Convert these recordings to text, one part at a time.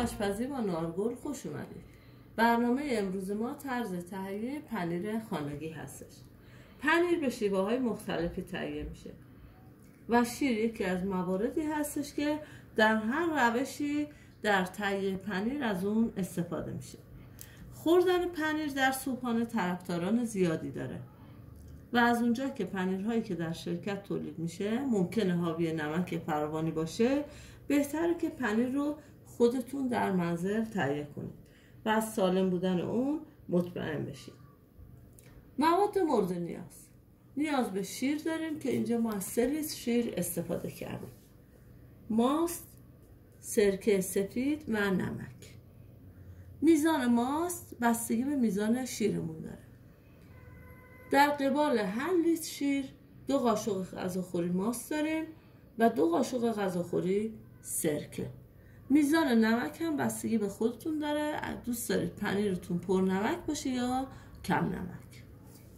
آشپزی با نارگل خوش اومدید. برنامه امروز ما طرز تهیه پنیر خانگی هستش. پنیر به شیوه‌های مختلفی تهیه میشه و شیر یکی از مواردی هستش که در هر روشی در تهیه پنیر از اون استفاده میشه. خوردن پنیر در صبحانه طرفداران زیادی داره و از اونجا که پنیرهایی که در شرکت تولید میشه ممکنه حاوی نمک فراوانی باشه، بهتره که پنیر رو خودتون در منزل تهیه کنید و از سالم بودن اون مطمئن بشید. مواد مورد نیاز به شیر داریم که اینجا ما از 3 لیتر شیر استفاده کردیم. ماست، سرکه سفید و نمک. میزان ماست بستگی به میزان شیرمون داره. در قبال هر لیتر شیر 2 قاشق غذاخوری ماست داریم و 2 قاشق غذاخوری سرکه. میزان نمک هم بستگی به خودتون داره، دوست دارید پنیرتون پر نمک باشه یا کم نمک.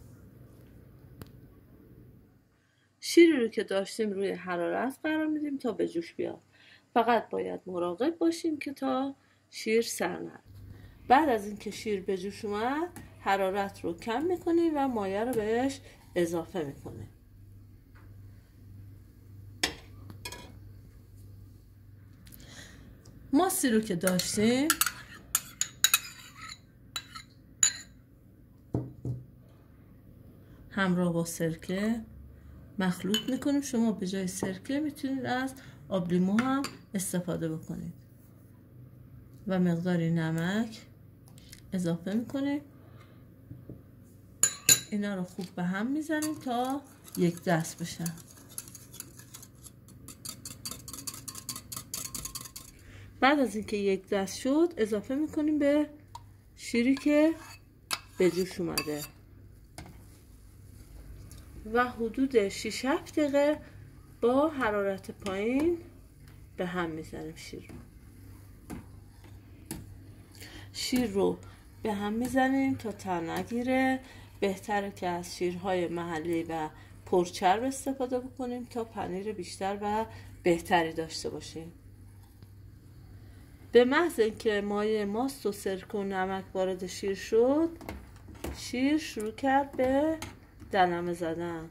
شیری رو که داشتیم روی حرارت قرار میدیم تا به جوش بیاد. فقط باید مراقب باشیم که تا شیر سر نره. بعد از اینکه شیر به جوش اومد حرارت رو کم میکنیم و مایه رو بهش اضافه میکنیم. ماستی رو که داشتیم همراه با سرکه مخلوط میکنیم. شما به جای سرکه میتونید از آب لیمو هم استفاده بکنید و مقداری نمک اضافه میکنیم. اینا رو خوب به هم میزنیم تا یک دست بشن. بعد از اینکه یک دست شد اضافه میکنیم به شیری که به جوش اومده و حدود 6-7 دقیقه با حرارت پایین به هم میزنیم. شیر رو به هم میزنیم تا تر نگیره. بهتره که از شیرهای محلی و پرچرب استفاده بکنیم تا پنیر بیشتر و بهتری داشته باشیم. به محض اینکه مایه ماست و سرکه و نمک وارد شیر شد، شیر شروع کرد به دلمه زدن.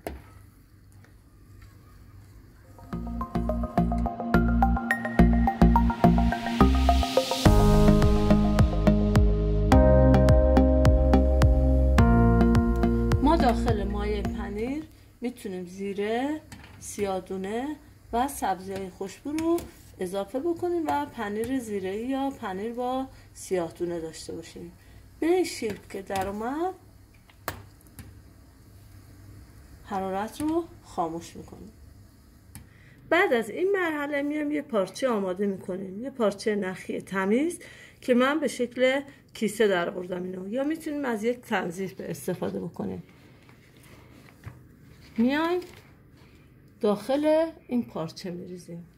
ما داخل مایه پنیر میتونیم زیره، سیاه‌دونه و سبزی‌های خوشبو رو اضافه بکنیم و پنیر زیره‌ای یا پنیر با سیاه‌دونه داشته باشیم. به این شکل که در اومد حرارت رو خاموش میکنیم. بعد از این مرحله میام یه پارچه آماده میکنیم، یه پارچه نخی تمیز که من به شکل کیسه در آوردم اینو، یا میتونیم از یک تنظیف به استفاده بکنیم. میایم داخل این پارچه میریزیم.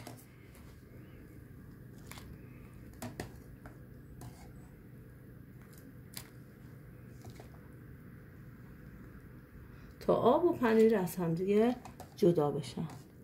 تا آب و پنیر از هم دیگه جدا بشن.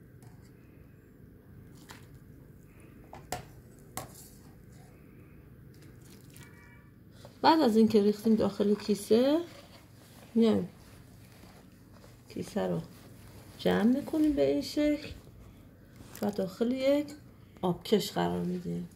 بعد از اینکه ریختیم داخل کیسه میایم کیسه رو جمع میکنیم به این شکل و داخل یک آبکش قرار میدیم.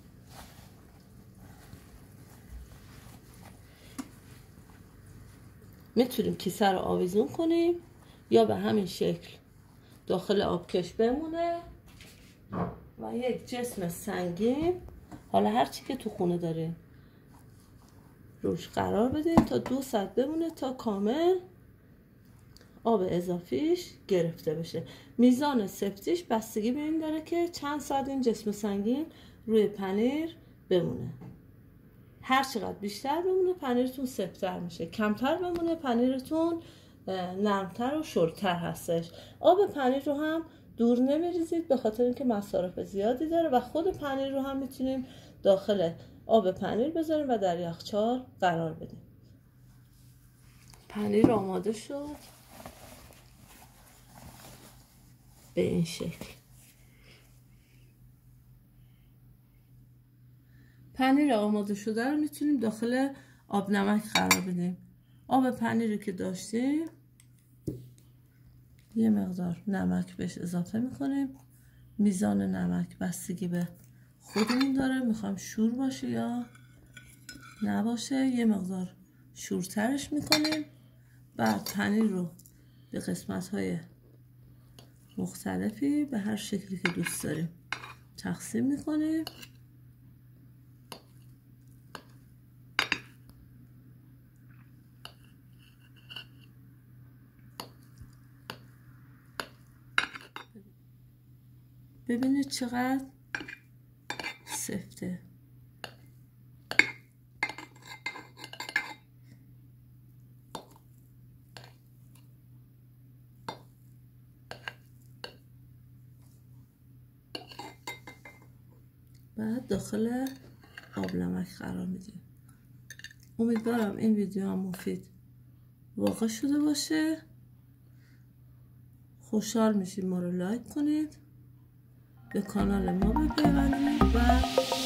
میتونیم کیسه رو آویزون کنیم یا به همین شکل داخل آبکش بمونه و یک جسم سنگین، حالا هر چی که تو خونه داریم، روش قرار بدیم تا 2 ساعت بمونه تا کامل آب اضافیش گرفته بشه. میزان سفتیش بستگی به این داره که چند ساعت این جسم سنگین روی پنیر بمونه. هر چقدر بیشتر بمونه پنیرتون سفت‌تر میشه، کمتر بمونه پنیرتون نرمتر و شلتر هستش. آب پنیر رو هم دور نمیریزید به خاطر اینکه مصارف زیادی داره و خود پنیر رو هم میتونیم داخل آب پنیر بذاریم و در یخچال قرار بدیم. پنیر آماده شد به این شکل. پنیر آماده شده رو میتونیم داخل آب نمک قرار بدیم. آب پنیری که داشتیم یه مقدار نمک بهش اضافه میکنیم. میزان نمک بستگی به خودمون داره، میخوام شور باشه یا نباشه. یه مقدار شورترش میکنیم. بعد پنیر رو به قسمت‌های مختلفی به هر شکلی که دوست داریم تقسیم میکنیم. ببینید چقدر سفته. بعد داخل آب نمک قرار میدیم. امیدوارم این ویدیو هم مفید واقع شده باشه. خوشحال میشیم ما رو لایک کنید، به کانال ما بپیوندید و